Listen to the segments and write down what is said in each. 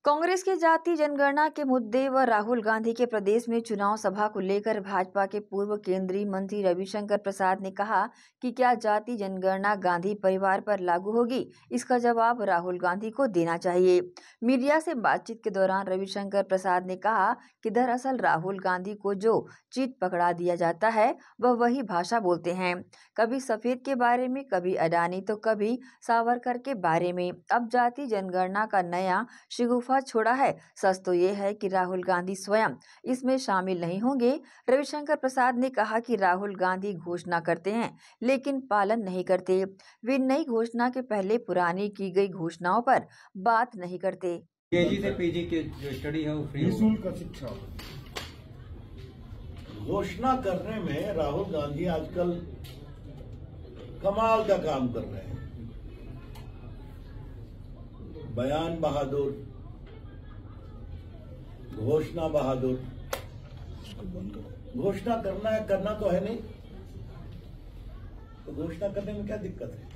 कांग्रेस की जाति जनगणना के मुद्दे व राहुल गांधी के प्रदेश में चुनाव सभा को लेकर भाजपा के पूर्व केंद्रीय मंत्री रविशंकर प्रसाद ने कहा कि क्या जाति जनगणना गांधी परिवार पर लागू होगी, इसका जवाब राहुल गांधी को देना चाहिए। मीडिया से बातचीत के दौरान रविशंकर प्रसाद ने कहा कि दरअसल राहुल गांधी को जो चीट पकड़ा दिया जाता है वह वही भाषा बोलते हैं, कभी सफेद के बारे में, कभी अडानी तो कभी सावरकर के बारे में। अब जाति जनगणना का नया शिगुफा छोड़ा है। सच तो ये है कि राहुल गांधी स्वयं इसमें शामिल नहीं होंगे। रविशंकर प्रसाद ने कहा कि राहुल गांधी घोषणा करते हैं लेकिन पालन नहीं करते। वे नई घोषणा के पहले पुरानी की गई घोषणाओं पर बात नहीं करते। केजी से पीजी की जो स्टडी है वो फ्री निःशुल्क शिक्षा घोषणा करने में राहुल गांधी आजकल कमाल का काम कर रहे हैं। बयान बहादुर, घोषणा बहादुर। घोषणा करना है, करना तो है नहीं, तो घोषणा करने में क्या दिक्कत है।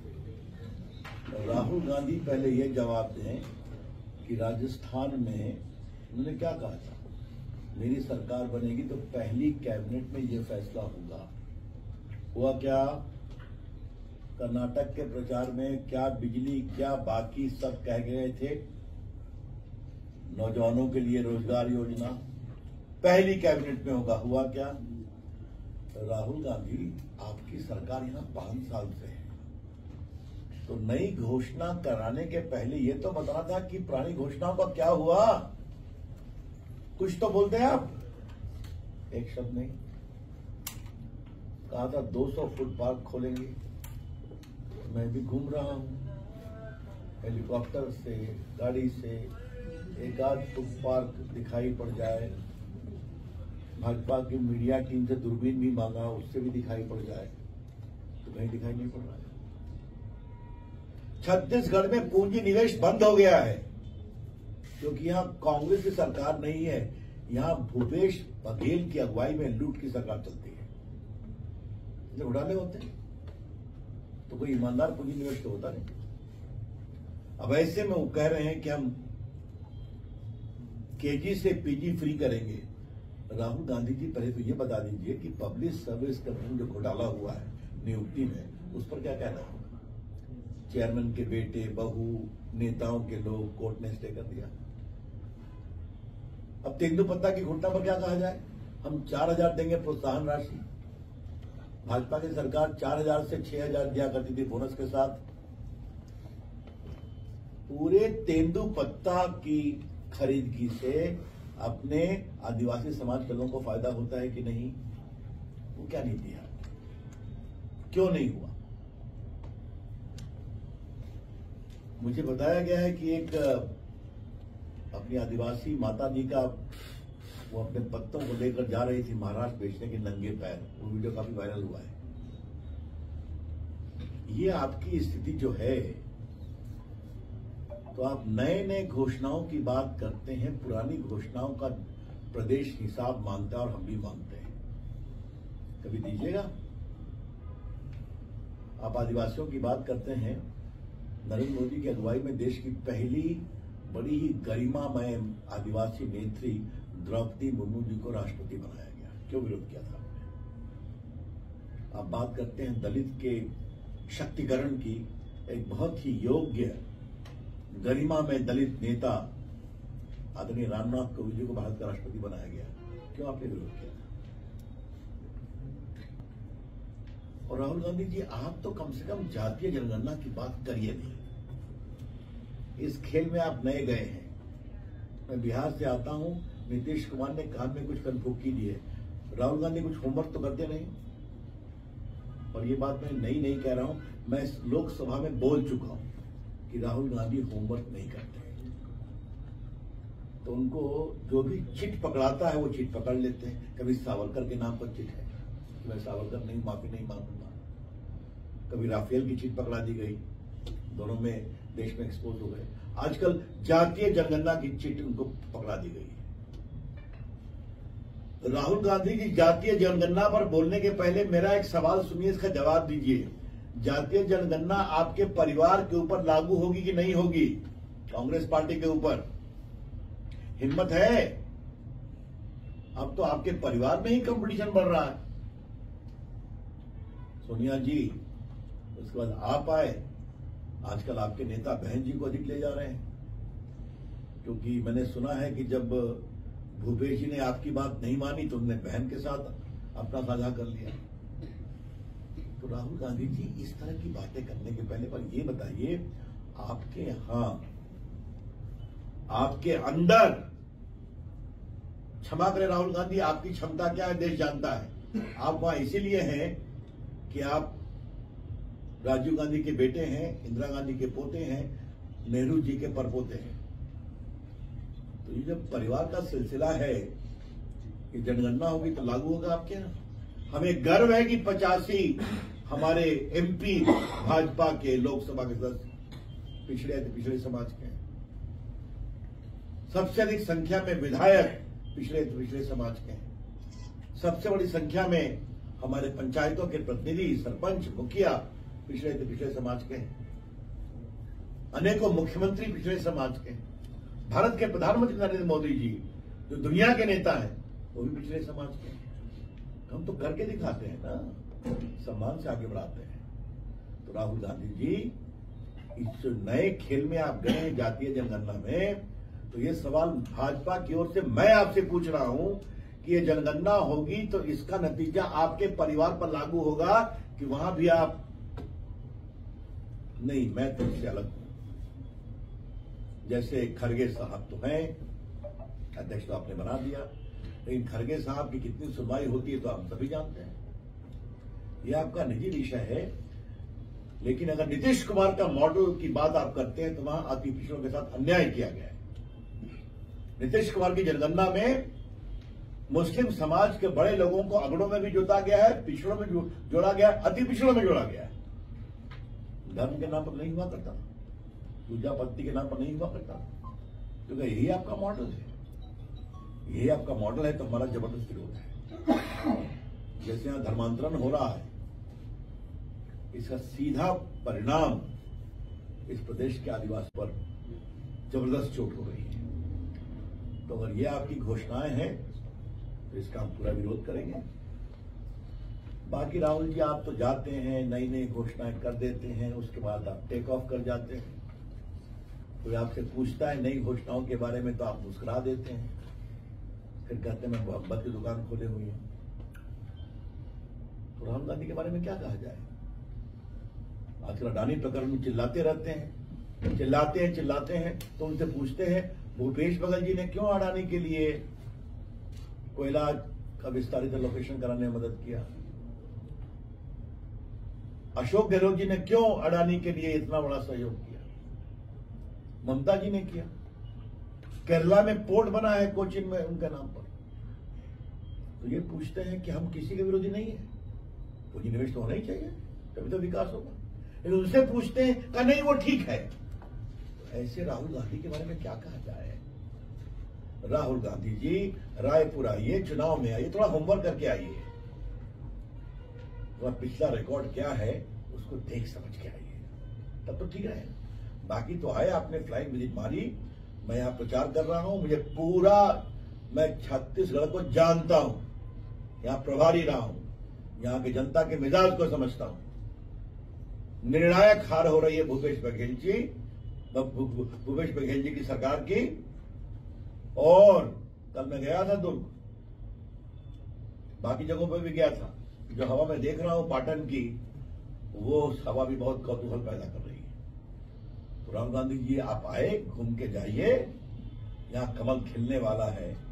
राहुल गांधी पहले ये जवाब दें कि राजस्थान में उन्होंने क्या कहा था, मेरी सरकार बनेगी तो पहली कैबिनेट में ये फैसला होगा। हुआ क्या? कर्नाटक के प्रचार में क्या बिजली, क्या बाकी सब कह गए थे। नौजवानों के लिए रोजगार योजना पहली कैबिनेट में होगा। हुआ क्या? राहुल गांधी, आपकी सरकार यहां 5 साल से है, तो नई घोषणा कराने के पहले ये तो बताना था कि पुरानी घोषणाओं का क्या हुआ। कुछ तो बोलते हैं आप। एक शब्द नहीं कहा था। 200 फुट पार्क खोलेंगे। मैं भी घूम रहा हूं हेलीकॉप्टर से, गाड़ी से, एक आध फुट पार्क दिखाई पड़ जाए। भाजपा की मीडिया टीम से दूरबीन भी मांगा, उससे भी दिखाई पड़ जाए, तो कहीं दिखाई नहीं पड़ रहा है। छत्तीसगढ़ में पूंजी निवेश बंद हो गया है क्योंकि यहां कांग्रेस की सरकार नहीं है, यहां भूपेश बघेल की अगुवाई में लूट की सरकार चलती है। जब घोटाले होते हैं तो कोई ईमानदार पूंजी निवेश तो होता नहीं। अब ऐसे में वो कह रहे हैं कि हम केजी से पीजी फ्री करेंगे। राहुल गांधी जी, पहले तो ये बता दीजिए कि पब्लिक सर्विस कमीशन जो घोटाला हुआ है नियुक्ति में, उस पर क्या कहना होगा। चेयरमैन के बेटे, बहू, नेताओं के लोग, कोर्ट ने स्टे कर दिया। अब तेंदुपत्ता की घटना पर क्या कहा जाए। हम 4,000 देंगे प्रोत्साहन राशि। भाजपा की सरकार 4,000 से 6,000 दिया करती थी बोनस के साथ। पूरे तेंदुपत्ता की खरीदगी से अपने आदिवासी समाज के लोगों को फायदा होता है कि नहीं? वो क्या नीति है, क्यों नहीं हुआ? मुझे बताया गया है कि एक अपनी आदिवासी माता जी का, वो अपने पत्तों को लेकर जा रही थी महाराष्ट्र बेचने के नंगे पैर। वो वीडियो काफी वायरल हुआ है। ये आपकी स्थिति जो है, तो आप नए नए घोषणाओं की बात करते हैं, पुरानी घोषणाओं का प्रदेश हिसाब मांगता है और हम भी मांगते हैं। कभी दीजिएगा। आप आदिवासियों की बात करते हैं। नरेंद्र मोदी की अगुवाई में देश की पहली बड़ी ही गरिमामय आदिवासी नेत्री द्रौपदी मुर्मू जी को राष्ट्रपति बनाया गया। क्यों विरोध किया था आपने? आप बात करते हैं दलित के शक्तिकरण की। एक बहुत ही योग्य गरिमा में दलित नेता आदरणीय रामनाथ कोविंद जी को भारत का राष्ट्रपति बनाया गया। क्यों आपने विरोध किया? और राहुल गांधी जी, आप तो कम से कम जातीय जनगणना की बात करिए नहीं। इस खेल में आप नए गए हैं। मैं बिहार से आता हूं। नीतीश कुमार ने काम में कुछ कनफुक्की दी है। राहुल गांधी कुछ होमवर्क तो करते नहीं। और ये बात मैं नहीं कह रहा हूं, मैं लोकसभा में बोल चुका हूं कि राहुल गांधी होमवर्क नहीं करते। तो उनको जो भी चिट पकड़ाता है वो चिट पकड़ लेते हैं। कभी सावरकर के नाम पर चिट है कि मैं सावरकर नहीं, माफी नहीं मांगूंगा। कभी राफेल की चिट पकड़ा दी गई, दोनों में देश में एक्सपोज हो गए। आजकल जातीय जनगणना की चिट उनको पकड़ा दी गई है। राहुल गांधी जी, जातीय जनगणना पर बोलने के पहले मेरा एक सवाल सुनिए, इसका जवाब दीजिए। जातीय जनगणना आपके परिवार के ऊपर लागू होगी कि नहीं होगी? कांग्रेस पार्टी के ऊपर हिम्मत है। अब तो आपके परिवार में ही कंपटीशन बढ़ रहा है। सोनिया जी, उसके बाद आप आए, आजकल आपके नेता बहन जी को अधिक ले जा रहे हैं, क्योंकि मैंने सुना है कि जब भूपेश जी ने आपकी बात नहीं मानी तो उन्होंने बहन के साथ अपना साझा कर लिया। तो राहुल गांधी जी, इस तरह की बातें करने के पहले पर ये बताइए, आपके यहां, आपके अंदर, क्षमा करें राहुल गांधी, आपकी क्षमता क्या है देश जानता है। आप वहां इसीलिए हैं कि आप राजीव गांधी के बेटे हैं, इंदिरा गांधी के पोते हैं, नेहरू जी के परपोते हैं। तो ये जब परिवार का सिलसिला है कि जनगणना होगी तो लागू होगा आपके यहां। हमें गर्व है कि 85 हमारे एमपी भाजपा के लोकसभा के सदस्य पिछड़े समाज के हैं। सबसे अधिक संख्या में विधायक पिछड़े समाज के हैं। सबसे बड़ी संख्या में हमारे पंचायतों के प्रतिनिधि, सरपंच, मुखिया पिछड़े समाज के हैं। अनेकों मुख्यमंत्री पिछड़े समाज के हैं। भारत के प्रधानमंत्री नरेंद्र मोदी जी, जो दुनिया के नेता हैं, वो भी पिछड़े समाज के हैं। हम तो करके दिखाते हैं ना, सम्मान से आगे बढ़ाते हैं। तो राहुल गांधी जी, इस नए खेल में आप गए हैं जातीय जनगणना में, तो ये सवाल भाजपा की ओर से मैं आपसे पूछ रहा हूं कि ये जनगणना होगी तो इसका नतीजा आपके परिवार पर लागू होगा कि वहां भी आप नहीं, मैं तो इससे अलग हूं। जैसे खरगे साहब तो हैं, अध्यक्ष तो आपने बना दिया, लेकिन खरगे साहब की कितनी सुनवाई होती है तो आप सभी जानते हैं। यह आपका निजी विषय है, लेकिन अगर नीतीश कुमार का मॉडल की बात आप करते हैं तो वहां अति पिछड़ों के साथ अन्याय किया गया है। नीतीश कुमार की जनगणना में मुस्लिम समाज के बड़े लोगों को अगड़ों में भी जोड़ा गया है, पिछड़ों में जोड़ा गया है, अति पिछड़ों में जोड़ा गया है। धर्म के नाम पर नहीं हुआ करता, पूजा पत्ती के नाम पर नहीं हुआ करता, क्योंकि यही आपका मॉडल है। यही आपका मॉडल है तो हमारा जबरदस्त विरोध है। जैसे यहां धर्मांतरण हो रहा है, इसका सीधा परिणाम इस प्रदेश के आदिवासी पर जबरदस्त चोट हो रही है। तो अगर ये आपकी घोषणाएं हैं तो इसका हम पूरा विरोध करेंगे। बाकी राहुल जी, आप तो जाते हैं, नई नई घोषणाएं कर देते हैं, उसके बाद आप टेक ऑफ कर जाते हैं। कोई आपसे पूछता है नई घोषणाओं के बारे में तो आप मुस्कुरा देते हैं, फिर कहते हैं मैं मोहब्बत की दुकान खोले हुई हूं। तो राहुल गांधी के बारे में क्या कहा जाए? आजकल अडानी प्रकरण में चिल्लाते रहते हैं, चिल्लाते हैं तो उनसे पूछते हैं भूपेश बघेल जी ने क्यों अडानी के लिए कोयला का विस्तारित लोकेशन कराने में मदद किया? अशोक गहलोत जी ने क्यों अडानी के लिए इतना बड़ा सहयोग किया? ममता जी ने किया। केरला में पोर्ट बना है कोचिन में उनके नाम पर। तो ये पूछते हैं कि हम किसी के विरोधी नहीं है, पूंजी निवेश तो होना ही चाहिए, तभी तो विकास होगा। लेकिन उनसे पूछते हैं कि नहीं वो ठीक है। तो ऐसे राहुल गांधी के बारे में क्या कहा जाए? राहुल गांधी जी, रायपुर आइए, चुनाव में आइए, थोड़ा होमवर्क करके आइए, थोड़ा पिछला रिकॉर्ड क्या है उसको देख समझ के आइए, तब तो ठीक है। बाकी तो आए, आपने फ्लाइंग विजिट मारी, मैं यहां प्रचार कर रहा हूं, मुझे पूरा, मैं छत्तीसगढ़ को जानता हूं, यहां प्रभारी रहा हूं, यहां की जनता के मिजाज को समझता हूं। निर्णायक हार हो रही है भूपेश बघेल जी की सरकार की। और कल मैं गया था दुर्ग, बाकी जगहों पर भी गया था, जो हवा मैं देख रहा हूं पाटन की, वो हवा भी बहुत कौतूहल पैदा कर रही है। तो राहुल गांधी जी, आप आए, घूम के जाइए, यहां कमल खिलने वाला है।